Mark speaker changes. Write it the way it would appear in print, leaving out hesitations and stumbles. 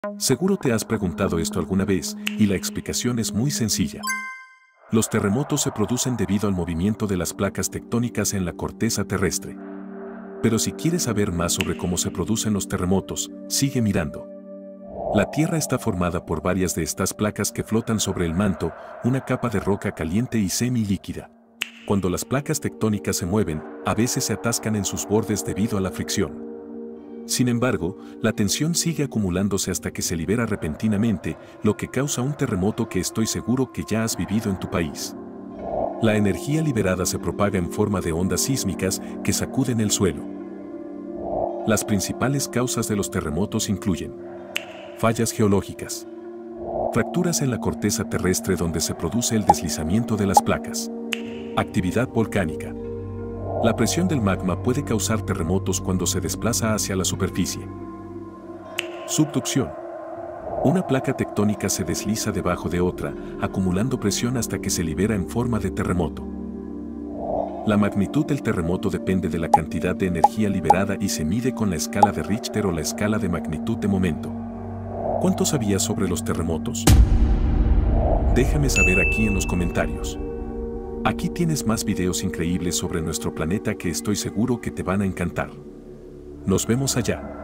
Speaker 1: Seguro te has preguntado esto alguna vez, y la explicación es muy sencilla. Los terremotos se producen debido al movimiento de las placas tectónicas en la corteza terrestre. Pero si quieres saber más sobre cómo se producen los terremotos, sigue mirando. La Tierra está formada por varias de estas placas que flotan sobre el manto, una capa de roca caliente y semilíquida. Cuando las placas tectónicas se mueven, a veces se atascan en sus bordes debido a la fricción. Sin embargo, la tensión sigue acumulándose hasta que se libera repentinamente, lo que causa un terremoto que estoy seguro que ya has vivido en tu país. La energía liberada se propaga en forma de ondas sísmicas que sacuden el suelo. Las principales causas de los terremotos incluyen fallas geológicas, fracturas en la corteza terrestre donde se produce el deslizamiento de las placas, actividad volcánica. La presión del magma puede causar terremotos cuando se desplaza hacia la superficie. Subducción. Una placa tectónica se desliza debajo de otra, acumulando presión hasta que se libera en forma de terremoto. La magnitud del terremoto depende de la cantidad de energía liberada y se mide con la escala de Richter o la escala de magnitud de momento. ¿Cuánto sabías sobre los terremotos? Déjame saber aquí en los comentarios. Aquí tienes más videos increíbles sobre nuestro planeta que estoy seguro que te van a encantar. Nos vemos allá.